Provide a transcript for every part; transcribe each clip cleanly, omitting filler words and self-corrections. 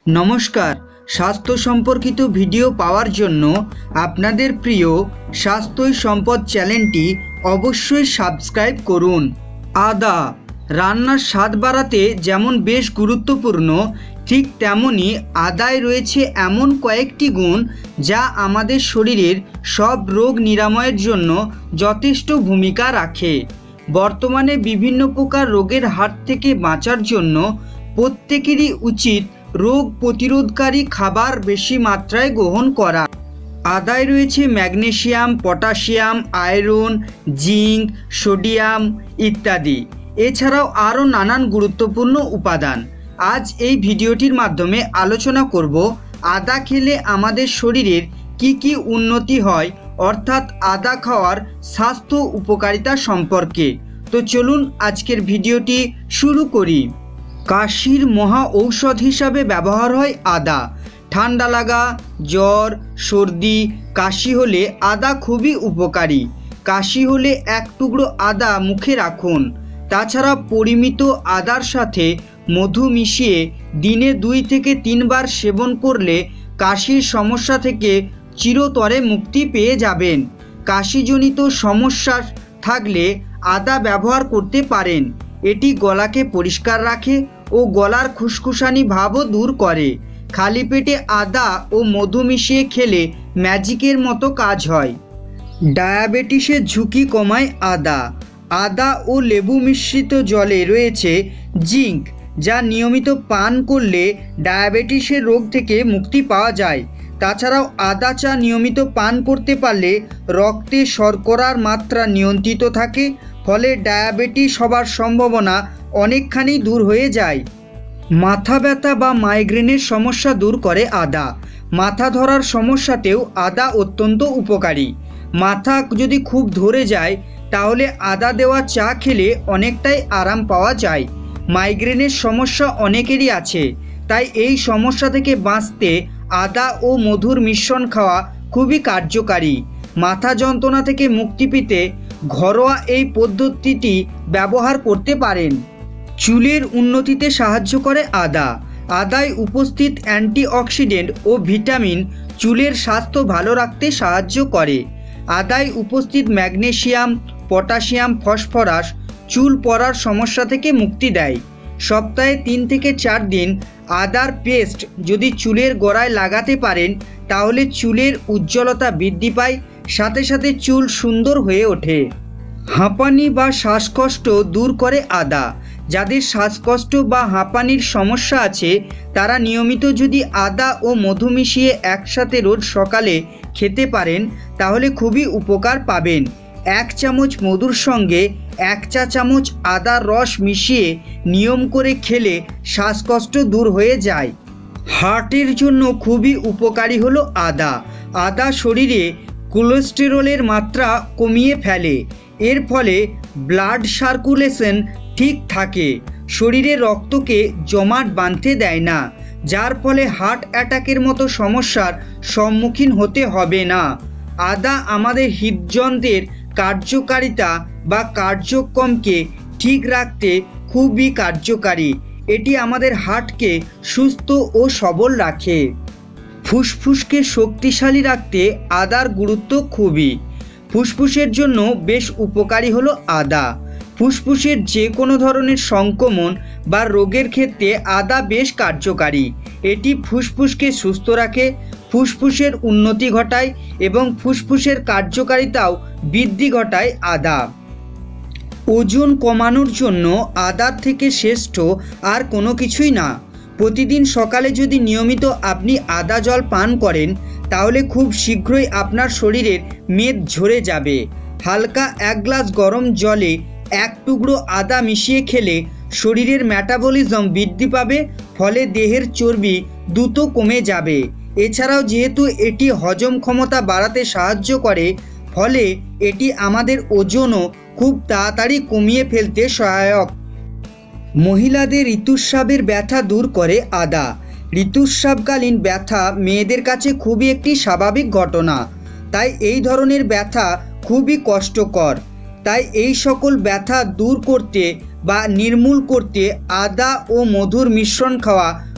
নমস্কার। স্বাস্থ্য সম্পর্কিত ভিডিও পাওয়ার জন্য আপনাদের প্রিয় স্বাস্থ্যই সম্পদ চ্যানেলটি অবশ্যই সাবস্ক্রাইব করুন। আদা রান্নার স্বাদ বাড়াতে যেমন বেশ গুরুত্বপূর্ণ, ঠিক তেমনই আদায় রয়েছে এমন কয়েকটি গুণ যা আমাদের শরীরের সব রোগ নিরাময়ের জন্য যথেষ্ট ভূমিকা রাখে। বর্তমানে বিভিন্ন প্রকার রোগের হাত থেকে বাঁচার জন্য প্রত্যেকেরই উচিত রোগ প্রতিরোধকারী খাবার বেশি মাত্রায় গ্রহণ করা। আদায় রয়েছে magnesium, potassium, iron, zinc, sodium ইত্যাদি। এছাড়াও আরও নানান গুরুত্বপূর্ণ উপাদান। আজ এই ভিডিওটির মাধ্যমে আলোচনা করব আদা খেলে আমাদের শরীরের কি উন্নতি হয়, অর্থাৎ আদা খাওয়ার স্বাস্থ্য উপকারিতা সম্পর্কে। তো চলুন আজকের ভিডিওটি শুরু করি। কাশির মহা ঔষধ হিসাবে ব্যবহার হয় আদা। ঠান্ডা লাগা, জ্বর, সর্দি, কাশি হলে আদা খুবই উপকারী। কাশি হলে এক টুকরো আদা মুখে রাখুন। তাছাড়া পরিমিত আদার সাথে মধু মিশিয়ে দিনে 2 থেকে 3 বার সেবন করলে কাশির সমস্যা থেকে চিরতরে মুক্তি পেয়ে যাবেন। কাশিজনিত সমস্যা থাকলে আদা ব্যবহার করতে পারেন। এটি গলাকে পরিষ্কার রাখে ও গলার খুসখুসানি ভাবও দূর করে। খালি পেটে আদা ও মধু মিশিয়ে খেলে ম্যাজিকের মতো কাজ হয়। ডায়াবেটিসের ঝুঁকি কমায় আদা। আদা ও লেবু মিশ্রিত জলে রয়েছে জিঙ্ক, যা নিয়মিত পান করলে ডায়াবেটিসের রোগ থেকে মুক্তি পাওয়া যায়। তাছাড়াও আদা চা নিয়মিত পান করতে পারলে রক্তে শর্করার মাত্রা নিয়ন্ত্রিত থাকে, ফলে ডায়াবেটিস হবার সম্ভাবনা অনেকখানি দূর হয়ে যায়। মাথা ব্যথা বা মাইগ্রেনের সমস্যা দূর করে আদা। মাথা ধরার সমস্যাতেও আদা অত্যন্ত উপকারী। মাথা যদি খুব ধরে যায় তাহলে আদা দেওয়া চা খেলে অনেকটাই আরাম পাওয়া যায়। মাইগ্রেনের সমস্যা অনেকেরই আছে, তাই এই সমস্যা থেকে বাঁচতে আদা ও মধুর মিশ্রণ খাওয়া খুবই কার্যকারী। মাথা যন্ত্রণা থেকে মুক্তি পেতে ঘরোয়া এই পদ্ধতিটি ব্যবহার করতে পারেন। চুলের উন্নতিতে সাহায্য করে আদা। আদায় উপস্থিত অ্যান্টিঅক্সিডেন্ট ও ভিটামিন চুলের স্বাস্থ্য ভালো রাখতে সাহায্য করে। আদায় উপস্থিত ম্যাগনেসিয়াম, পটাশিয়াম, ফসফরাস চুল পড়ার সমস্যা থেকে মুক্তি দেয়। সপ্তাহে 3 থেকে 4 দিন আদার পেস্ট যদি চুলের গোড়ায় লাগাতে পারেন তাহলে চুলের উজ্জ্বলতা বৃদ্ধি পায়, সাথে সাথে চুল সুন্দর হয়ে ওঠে। হাঁপানি বা শ্বাসকষ্ট দূর করে আদা। যাদের শ্বাসকষ্ট বা হাঁপানির সমস্যা আছে তারা নিয়মিত যদি আদা ও মধু মিশিয়ে একসাথে রোজ সকালে খেতে পারেন তাহলে খুবই উপকার পাবেন। 1 চামচ মধুর সঙ্গে 1 চা চামচ আদার রস মিশিয়ে নিয়ম করে খেলে শ্বাসকষ্ট দূর হয়ে যায়। হার্টের জন্য খুবই উপকারী হলো আদা। আদা শরীরে কোলেস্টেরলের মাত্রা কমিয়ে ফেলে। এর ফলে ব্লাড সার্কুলেশন ঠিক থাকে, শরীরে রক্তকে জমাট বাঁধতে দেয় না, যার ফলে হার্ট অ্যাটাকের মতো সমস্যার সম্মুখীন হতে হবে না। আদা আমাদের হৃদযন্ত্রের কার্যকারিতা বা কার্যক্রমকে ঠিক রাখতে খুবই কার্যকারী। এটি আমাদের হার্টকে সুস্থ ও সবল রাখে। ফুসফুসকে শক্তিশালী রাখতে আদার গুরুত্ব খুবই। ফুসফুসের জন্য বেশ উপকারী হলো আদা। ফুসফুসের যে কোনো ধরনের সংক্রমণ বা রোগের ক্ষেত্রে আদা বেশ কার্যকারী। এটি ফুসফুসকে সুস্থ রাখে, ফুসফুসের উন্নতি ঘটায় এবং ফুসফুসের কার্যকারিতাও বৃদ্ধি ঘটায় আদা। ওজন কমানোর জন্য আদার থেকে শ্রেষ্ঠ আর কোনো কিছুই না। প্রতিদিন সকালে যদি নিয়মিত আপনি আদা জল পান করেন তাহলে খুব শীঘ্রই আপনার শরীরের মেদ ঝরে যাবে। হালকা 1 গ্লাস গরম জলে 1 টুকরো আদা মিশিয়ে খেলে শরীরের মেটাবলিজম বৃদ্ধি পাবে, ফলে দেহের চর্বি দ্রুত কমে যাবে। এছাড়াও যেহেতু এটি হজম ক্ষমতা বাড়াতে সাহায্য করে, ফলে এটি আমাদের ওজনও খুব তাড়াতাড়ি কমিয়ে ফেলতে সহায়ক। মহিলাদের ঋতুস্রাবের ব্যথা দূর করে আদা। ঋতুস্রাবকালীন ব্যথা মেয়েদের কাছে খুবই একটি স্বাভাবিক ঘটনা, তাই এই ধরনের ব্যথা খুবই কষ্টকর। তাই এই সকল ব্যথা দূর করতে বা নির্মূল করতে আদা ও মধুর মিশ্রণ খাওয়া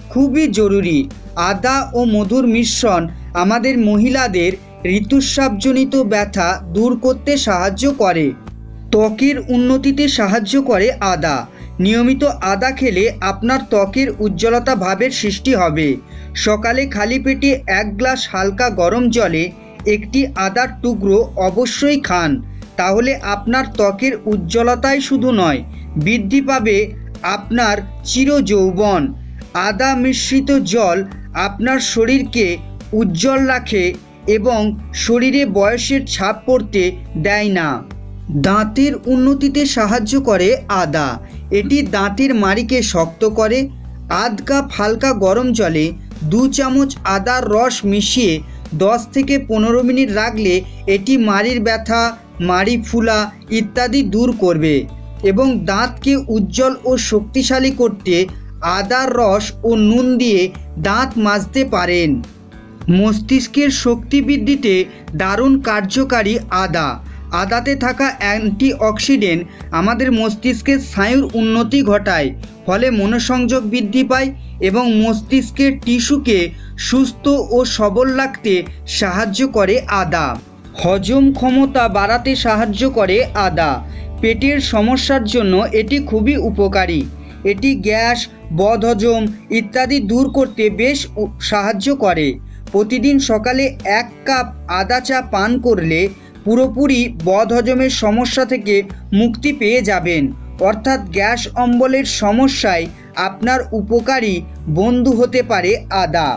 খুবই জরুরি। আদা ও মধুর মিশ্রণ আমাদের মহিলাদের ঋতুস্রাবজনিত ব্যথা দূর করতে সাহায্য করে। ত্বকের উন্নতিতে সাহায্য করে আদা। নিয়মিত আদা খেলে আপনার ত্বকের উজ্জ্বলতা ভাবের সৃষ্টি হবে। সকালে খালি পেটে 1 গ্লাস হালকা গরম জলে একটি আদার টুকরো অবশ্যই খান। তাহলে আপনার ত্বকের উজ্জ্বলতাই শুধু নয়, বৃদ্ধি পাবে আপনার চিরযৌবন। আদা মিশ্রিত জল আপনার শরীরকে উজ্জ্বল রাখে এবং শরীরে বয়সের ছাপ পড়তে দেয় না। দাঁতের উন্নতিতে সাহায্য করে আদা। এটি দাঁতের মাড়িকে শক্ত করে। আধ কাপ হালকা গরম জলে 2 চামচ আদার রস মিশিয়ে 10 থেকে 15 মিনিট রাখলে এটি মাড়ির ব্যথা, মাড়ি ফুলা ইত্যাদি দূর করবে এবং দাঁতকে উজ্জ্বল ও শক্তিশালী করতে আদার রস ও নুন দিয়ে দাঁত মাজতে পারেন। মস্তিষ্কের শক্তি বৃদ্ধিতে দারুণ কার্যকারী আদা। আদাতে থাকা অ্যান্টিঅক্সিডেন্ট আমাদের মস্তিষ্কের স্নায়ুর উন্নতি ঘটায়, ফলে মনোসংযোগ বৃদ্ধি পায় এবং মস্তিষ্কের টিস্যুকে সুস্থ ও সবল রাখতে সাহায্য করে আদা। হজম ক্ষমতা বাড়াতে সাহায্য করে আদা। পেটের সমস্যার জন্য এটি খুবই উপকারী। এটি গ্যাস, বদহজম ইত্যাদি দূর করতে বেশ সাহায্য করে। প্রতিদিন সকালে 1 কাপ আদা চা পান করলে পুরোপুরি বদহজমের সমস্যা থেকে মুক্তি পেয়ে যাবেন। অর্থাৎ গ্যাস অম্বলের সমস্যায় আপনার উপকারী বন্ধু হতে পারে আদা।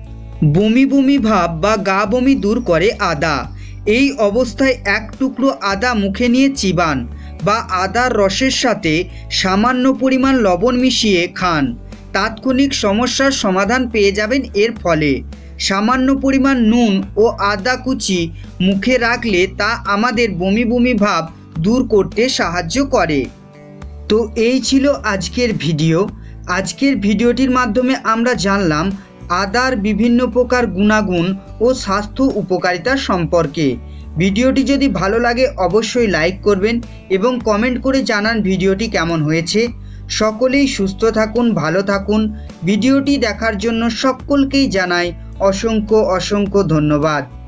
বমি বমি ভাব বা গা বমি দূর করে আদা। এই অবস্থায় 1 টুকরো আদা মুখে নিয়ে চিবান বা আদার রসের সাথে সামান্য পরিমাণ লবণ মিশিয়ে খান। তাৎক্ষণিক সমস্যার সমাধান পেয়ে যাবেন এর ফলে। সামান্য পরিমাণ নুন ও আদা কুচি মুখে রাখলে তা আমাদের বমি বমি ভাব দূর করতে সাহায্য করে। তো এই ছিল আজকের ভিডিও। আজকের ভিডিওটির মাধ্যমে আমরা জানলাম আদার বিভিন্ন প্রকার গুণাগুণ ও স্বাস্থ্য উপকারিতা সম্পর্কে। ভিডিওটি যদি ভালো লাগে অবশ্যই লাইক করবেন এবং কমেন্ট করে জানান ভিডিওটি কেমন হয়েছে। সকলেই সুস্থ থাকুন, ভালো থাকুন। ভিডিওটি দেখার জন্য সকলকেই জানাই অসংখ্য ধন্যবাদ।